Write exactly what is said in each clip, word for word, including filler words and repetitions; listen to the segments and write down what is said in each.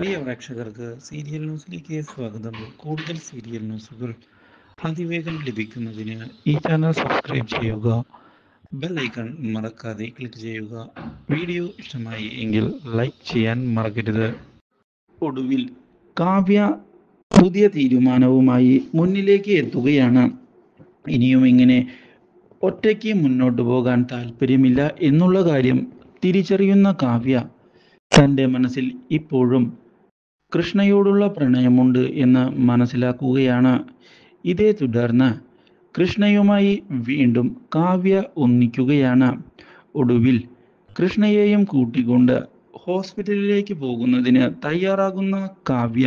പ്രിയ പ്രേക്ഷകർക്ക് സീരിയൽ ന്യൂസിലേക്ക് സ്വാഗതം. കൂടുതൽ സീരിയൽ ന്യൂസുകൾ അതിവേഗം ലഭിക്കുന്നതിന് ഈ ചാനൽ സബ്സ്ക്രൈബ് ചെയ്യുക. ബെൽ ഐക്കൺ മറക്കാതെ ക്ലിക്ക് ചെയ്യുക. വീഡിയോ ഇഷ്ടമായി എങ്കിൽ ലൈക്ക് ചെയ്യാൻ മറക്കരുത്. ഒടുവിൽ കാവ്യ പുതിയ തീരുമാനവുമായി മുന്നിലേക്ക് എത്തുകയാണ്. ഇനിയും ഇങ്ങനെ ഒറ്റയ്ക്ക് മുന്നോട്ട് പോകാൻ താല്പര്യമില്ല എന്നുള്ള കാര്യം തിരിച്ചറിയുന്ന കാവ്യ തൻ്റെ മനസ്സിൽ ഇപ്പോഴും കൃഷ്ണയോടുള്ള പ്രണയമുണ്ട് എന്ന് മനസ്സിലാക്കുകയാണ്. ഇതേ തുടർന്ന് കൃഷ്ണയുമായി വീണ്ടും കാവ്യ ഒന്നിക്കുകയാണ്. ഒടുവിൽ കൃഷ്ണയെയും കൂട്ടിക്കൊണ്ട് ഹോസ്പിറ്റലിലേക്ക് പോകുന്നതിന് തയ്യാറാകുന്ന കാവ്യ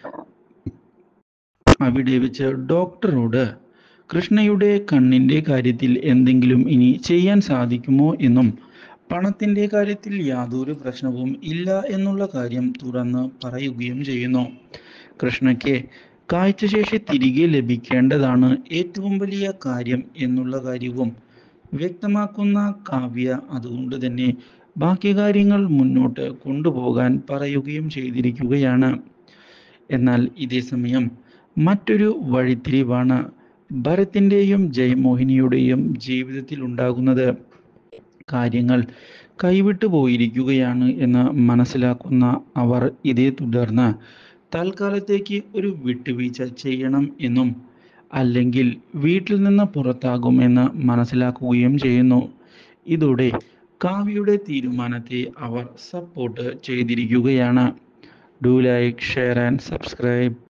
അവിടെ വെച്ച് ഡോക്ടറോട് കൃഷ്ണയുടെ കണ്ണിൻ്റെ കാര്യത്തിൽ എന്തെങ്കിലും ഇനി ചെയ്യാൻ സാധിക്കുമോ എന്നും പണത്തിൻ്റെ കാര്യത്തിൽ യാതൊരു പ്രശ്നവും ഇല്ല എന്നുള്ള കാര്യം തുറന്ന് പറയുകയും ചെയ്യുന്നു. കൃഷ്ണയ്ക്ക് കാഴ്ചശേഷി തിരികെ ലഭിക്കേണ്ടതാണ് ഏറ്റവും വലിയ കാര്യം എന്നുള്ള കാര്യവും വ്യക്തമാക്കുന്ന കാവ്യ അതുകൊണ്ട് തന്നെ ബാക്കി കാര്യങ്ങൾ മുന്നോട്ട് കൊണ്ടുപോകാൻ പറയുകയും ചെയ്തിരിക്കുകയാണ്. എന്നാൽ ഇതേ സമയം മറ്റൊരു വഴിത്തിരിവാണ് ഭരത്തിൻ്റെയും ജയമോഹിനിയുടെയും ജീവിതത്തിൽ ഉണ്ടാകുന്നത്. കാര്യങ്ങൾ കൈവിട്ടു പോയിരിക്കുകയാണ് എന്ന് മനസ്സിലാക്കുന്ന അവർ ഇതേ തുടർന്ന് തൽക്കാലത്തേക്ക് ഒരു വിട്ടുവീഴ്ച ചെയ്യണം എന്നും അല്ലെങ്കിൽ വീട്ടിൽ നിന്ന് പുറത്താകുമെന്ന് മനസ്സിലാക്കുകയും ചെയ്യുന്നു. ഇതോടെ കാവ്യയുടെ തീരുമാനത്തെ അവർ സപ്പോർട്ട് ചെയ്തിരിക്കുകയാണ്. Do like, share and subscribe.